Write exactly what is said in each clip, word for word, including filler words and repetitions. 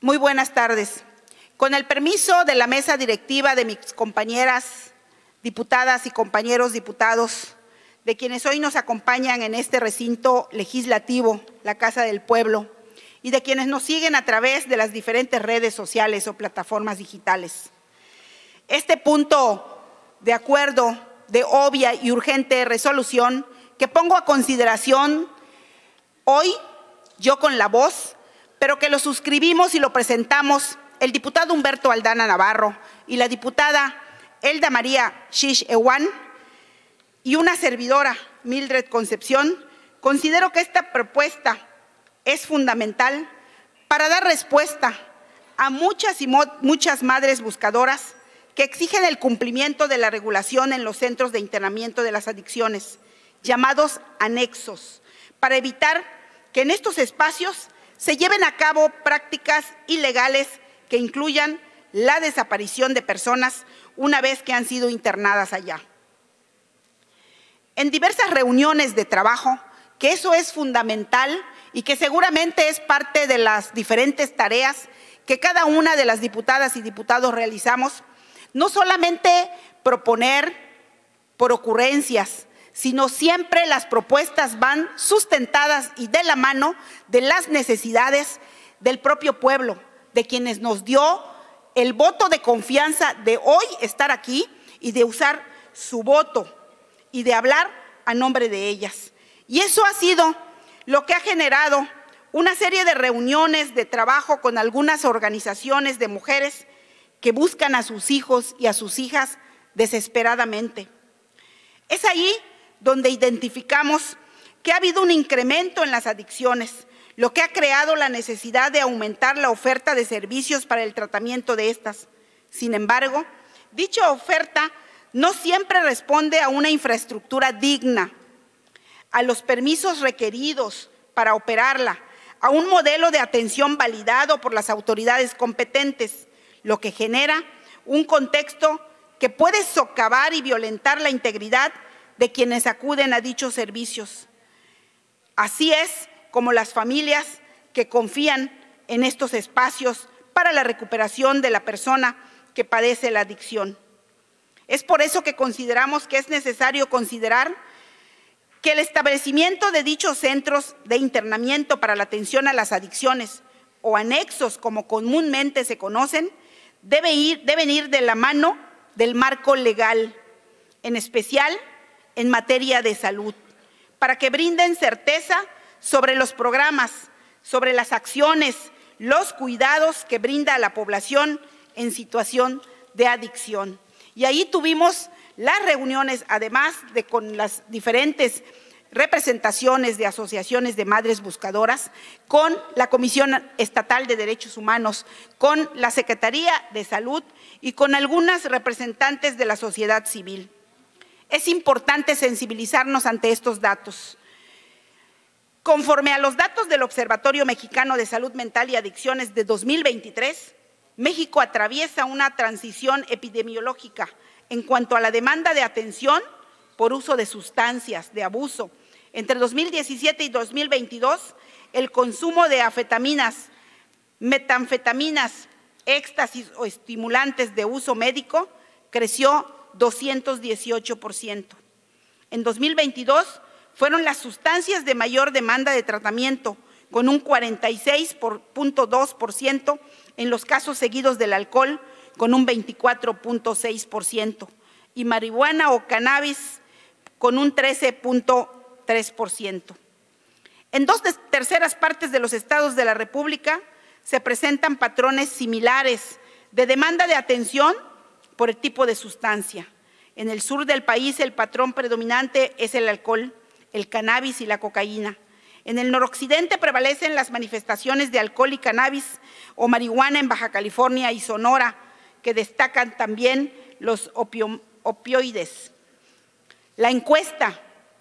Muy buenas tardes. Con el permiso de la mesa directiva de mis compañeras diputadas y compañeros diputados, de quienes hoy nos acompañan en este recinto legislativo, la Casa del Pueblo, y de quienes nos siguen a través de las diferentes redes sociales o plataformas digitales. Este punto de acuerdo de obvia y urgente resolución que pongo a consideración hoy, yo con la voz, pero que lo suscribimos y lo presentamos el diputado Humberto Aldana Navarro y la diputada Elda María Xish Ewan y una servidora, Mildred Concepción. Considero que esta propuesta es fundamental para dar respuesta a muchas y muchas madres buscadoras que exigen el cumplimiento de la regulación en los centros de internamiento de las adicciones, llamados anexos, para evitar que en estos espacios se lleven a cabo prácticas ilegales que incluyan la desaparición de personas una vez que han sido internadas allá. En diversas reuniones de trabajo, que eso es fundamental y que seguramente es parte de las diferentes tareas que cada una de las diputadas y diputados realizamos, no solamente proponer por ocurrencias, sino siempre las propuestas van sustentadas y de la mano de las necesidades del propio pueblo, de quienes nos dio el voto de confianza de hoy estar aquí y de usar su voto y de hablar a nombre de ellas. Y eso ha sido lo que ha generado una serie de reuniones de trabajo con algunas organizaciones de mujeres que buscan a sus hijos y a sus hijas desesperadamente. Es ahí donde identificamos que ha habido un incremento en las adicciones, lo que ha creado la necesidad de aumentar la oferta de servicios para el tratamiento de estas. Sin embargo, dicha oferta no siempre responde a una infraestructura digna, a los permisos requeridos para operarla, a un modelo de atención validado por las autoridades competentes, lo que genera un contexto que puede socavar y violentar la integridad de quienes acuden a dichos servicios. Así es como las familias que confían en estos espacios para la recuperación de la persona que padece la adicción. Es por eso que consideramos que es necesario considerar que el establecimiento de dichos centros de internamiento para la atención a las adicciones o anexos, como comúnmente se conocen, debe ir, deben ir de la mano del marco legal, en especial en materia de salud, para que brinden certeza sobre los programas, sobre las acciones, los cuidados que brinda a la población en situación de adicción. Y ahí tuvimos las reuniones, además de con las diferentes representaciones de asociaciones de madres buscadoras, con la Comisión Estatal de Derechos Humanos, con la Secretaría de Salud y con algunas representantes de la sociedad civil. Es importante sensibilizarnos ante estos datos. Conforme a los datos del Observatorio Mexicano de Salud Mental y Adicciones de dos mil veintitrés, México atraviesa una transición epidemiológica en cuanto a la demanda de atención por uso de sustancias, de abuso. Entre dos mil diecisiete y dos mil veintidós, el consumo de anfetaminas, metanfetaminas, éxtasis o estimulantes de uso médico creció doscientos dieciocho por ciento. En dos mil veintidós fueron las sustancias de mayor demanda de tratamiento, con un cuarenta y seis punto dos por ciento en los casos seguidos del alcohol, con un veinticuatro punto seis por ciento, y marihuana o cannabis con un trece punto tres por ciento. En dos terceras partes de los estados de la República se presentan patrones similares de demanda de atención por el tipo de sustancia. En el sur del país el patrón predominante es el alcohol, el cannabis y la cocaína. En el noroccidente prevalecen las manifestaciones de alcohol y cannabis o marihuana en Baja California y Sonora, que destacan también los opio, opioides. La encuesta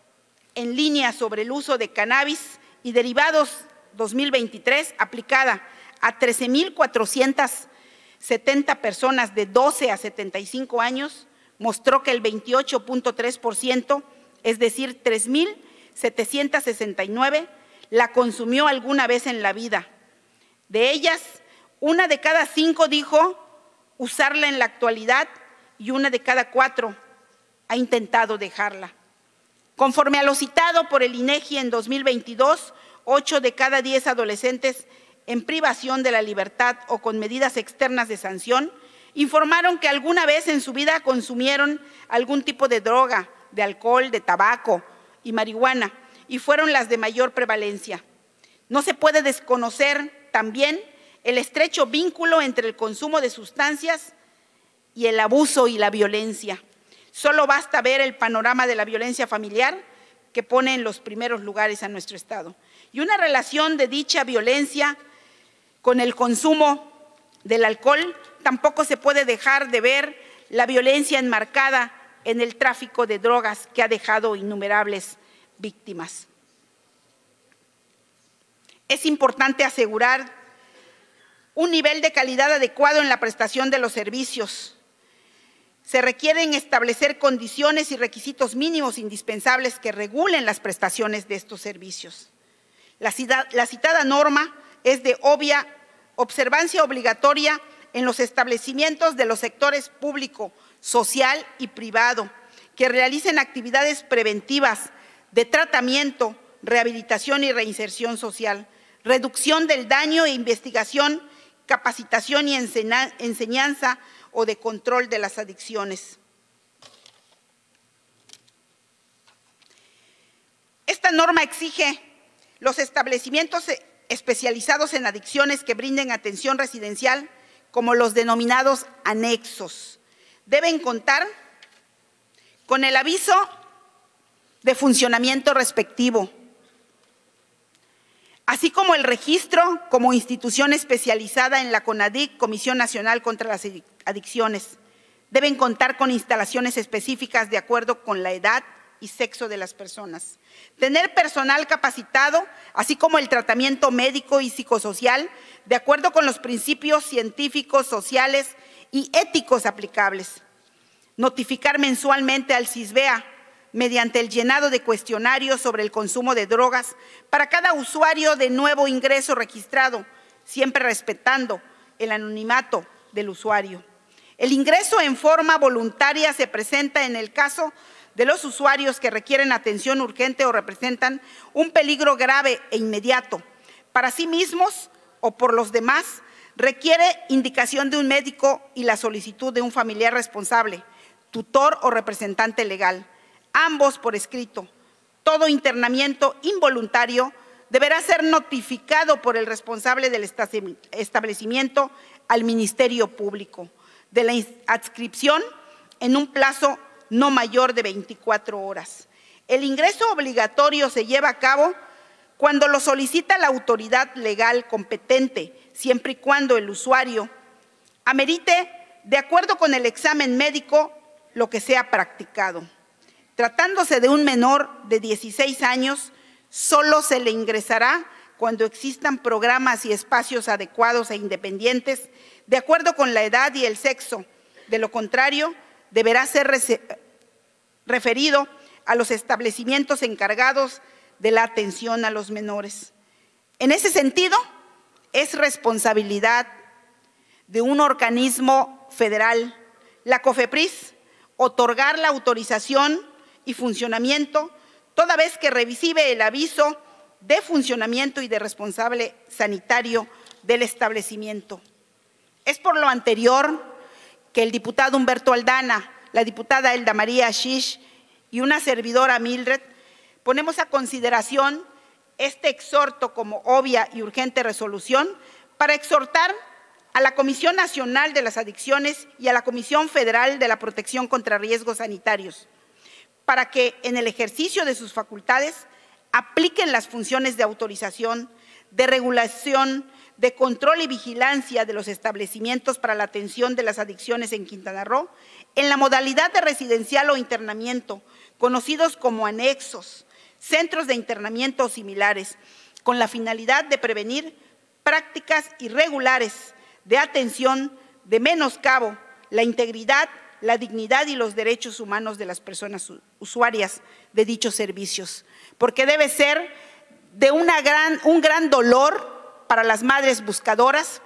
en línea sobre el uso de cannabis y derivados dos mil veintitrés, aplicada a trece mil cuatrocientas setenta personas de doce a setenta y cinco años, mostró que el veintiocho punto tres por ciento, es decir, tres mil setecientos sesenta y nueve, la consumió alguna vez en la vida. De ellas, Una de cada cinco dijo usarla en la actualidad y una de cada cuatro ha intentado dejarla. Conforme a lo citado por el INEGI en dos mil veintidós, ocho de cada diez adolescentes en privación de la libertad o con medidas externas de sanción informaron que alguna vez en su vida consumieron algún tipo de droga, de alcohol, de tabaco y marihuana, y fueron las de mayor prevalencia. No se puede desconocer también el estrecho vínculo entre el consumo de sustancias y el abuso y la violencia. Solo basta ver el panorama de la violencia familiar que pone en los primeros lugares a nuestro Estado. Y una relación de dicha violencia con el consumo del alcohol, tampoco se puede dejar de ver la violencia enmarcada en el tráfico de drogas que ha dejado innumerables víctimas. Es importante asegurar un nivel de calidad adecuado en la prestación de los servicios. Se requieren establecer condiciones y requisitos mínimos indispensables que regulen las prestaciones de estos servicios. La citada, la citada norma es de obvia observancia obligatoria en los establecimientos de los sectores público, social y privado, que realicen actividades preventivas de tratamiento, rehabilitación y reinserción social, reducción del daño e investigación, capacitación y enseñanza o de control de las adicciones. Esta norma exige los establecimientos especializados en adicciones que brinden atención residencial, como los denominados anexos. Deben contar con el aviso de funcionamiento respectivo, así como el registro como institución especializada en la CONADIC, Comisión Nacional contra las Adicciones. Deben contar con instalaciones específicas de acuerdo con la edad y sexo de las personas. Tener personal capacitado, así como el tratamiento médico y psicosocial, de acuerdo con los principios científicos, sociales y éticos aplicables. Notificar mensualmente al CISBEA, mediante el llenado de cuestionarios sobre el consumo de drogas para cada usuario de nuevo ingreso registrado, siempre respetando el anonimato del usuario. El ingreso en forma voluntaria se presenta en el caso de los usuarios que requieren atención urgente o representan un peligro grave e inmediato para sí mismos o por los demás, requiere indicación de un médico y la solicitud de un familiar responsable, tutor o representante legal, ambos por escrito. Todo internamiento involuntario deberá ser notificado por el responsable del establecimiento al Ministerio Público de la adscripción en un plazo no mayor de veinticuatro horas. El ingreso obligatorio se lleva a cabo cuando lo solicita la autoridad legal competente, siempre y cuando el usuario amerite, de acuerdo con el examen médico, lo que sea practicado. Tratándose de un menor de dieciséis años, solo se le ingresará cuando existan programas y espacios adecuados e independientes, de acuerdo con la edad y el sexo. De lo contrario, deberá ser referido a los establecimientos encargados de la atención a los menores. En ese sentido, es responsabilidad de un organismo federal, la COFEPRIS, otorgar la autorización y funcionamiento, toda vez que recibe el aviso de funcionamiento y de responsable sanitario del establecimiento. Es por lo anterior que el diputado Humberto Aldana, la diputada Elda María Ashish y una servidora Mildred ponemos a consideración este exhorto como obvia y urgente resolución para exhortar a la Comisión Nacional de las Adicciones y a la Comisión Federal de la Protección contra Riesgos Sanitarios para que en el ejercicio de sus facultades apliquen las funciones de autorización, de regulación, de control y vigilancia de los establecimientos para la atención de las adicciones en Quintana Roo en la modalidad de residencial o internamiento, conocidos como anexos, centros de internamiento o similares, con la finalidad de prevenir prácticas irregulares de atención de menoscabo, la integridad, la dignidad y los derechos humanos de las personas usuarias de dichos servicios, porque debe ser de una gran, un gran dolor para las madres buscadoras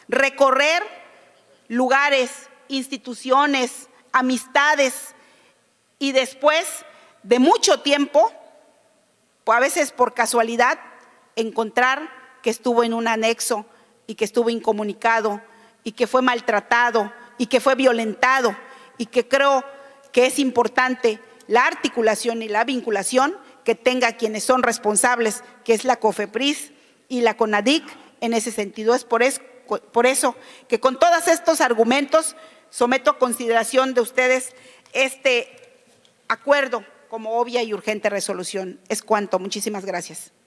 recorrer lugares, instituciones, amistades y después de mucho tiempo, a veces por casualidad, encontrar que estuvo en un anexo y que estuvo incomunicado y que fue maltratado y que fue violentado, y que creo que es importante la articulación y la vinculación que tenga quienes son responsables, que es la COFEPRIS y la CONADIC. En ese sentido, es por eso, por eso que con todos estos argumentos someto a consideración de ustedes este acuerdo como obvia y urgente resolución. Es cuanto. Muchísimas gracias.